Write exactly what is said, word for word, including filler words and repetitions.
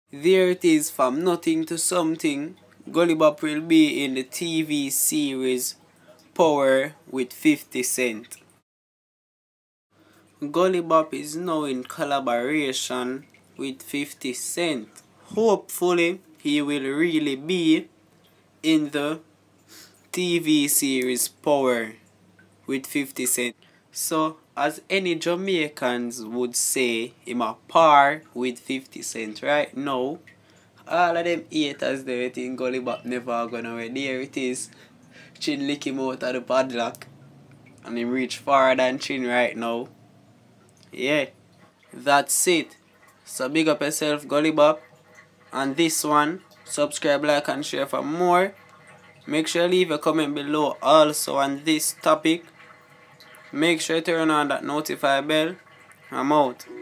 There it is, from nothing to something. Gully Bop will be in the T V series Power with fifty Cent. Gully Bop is now in collaboration with fifty Cent. Hopefully, he will really be in the T V series Power with fifty Cent. So, as any Jamaicans would say, him a par with fifty Cent right now. All of them haters there think Gully Bop never gonna win. There it is. Chin lick him out of the padlock. And him reach farther than Chin right now. Yeah. That's it. So big up yourself, Gully Bop. And this one, subscribe, like and share for more. Make sure you leave a comment below also on this topic. Make sure you turn on that notify bell. I'm out.